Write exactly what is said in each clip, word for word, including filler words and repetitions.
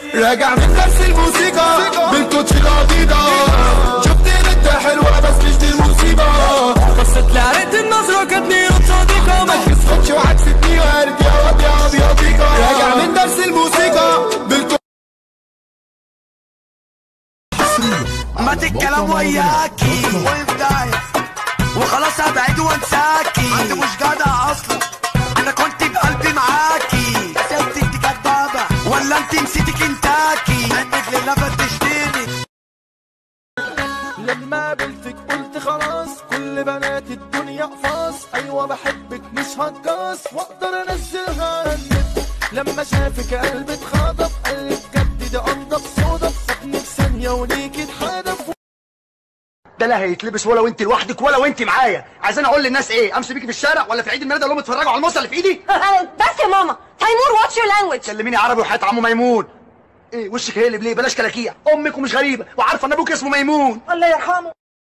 راجع من درس الموسيقى بالكوتش العضيضة، شفت بنت حلوة بس مش دي المصيبة، بصت لي عرقت النظرة كانتني صديقة، ما تكسفتش وعكستني وقالت يا واد يا ابيضيكا. راجع من درس الموسيقى بالكوتش. مات الكلام وياكي وفداية وخلاص هبعد وانساكي، انت مش جدع اصلا، انا كنت بقلبي معاكي، سبتك دي كدابة ولا انت نسيتي كنتاكي، انك لله فتشتيني. لما قابلتك قلت خلاص كل بنات الدنيا قفاص، ايوه بحبك مش هتقاص واقدر انزلها على النت، لما شافك قلبي اتخطف قال لي بجد دي انضف صدف، سابني في ثانية وليكي اتحدف. ده لا هيتلبس ولا وانت لوحدك ولا وانت معايا، عايزين اقول للناس ايه؟ امشي بيكي في الشارع ولا في عيد الميلاد اقول لهم اتفرجوا على الموسى اللي في ايدي؟ بس يا ماما تيمور واتش يور لانجويج. كلميني عربي وحياة عمو ميمون. ايه وشك هيقلب ليه؟ بلاش كلاكيع، امك ومش غريبه وعارفه ان ابوك اسمه ميمون الله يرحمه.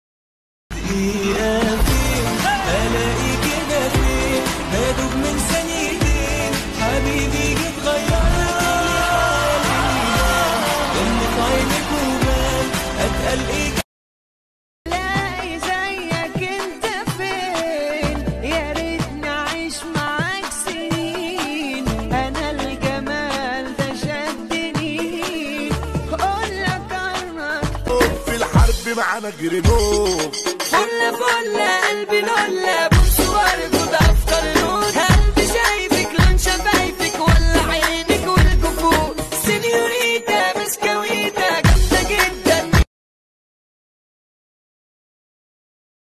لاقي زيك انت فين، يا ريتني اعيش معاك سنين، انا الجمال ده شدني، اقول لك عنك في الحرب معانا جرينوب، فل فل قلبي لولا بصور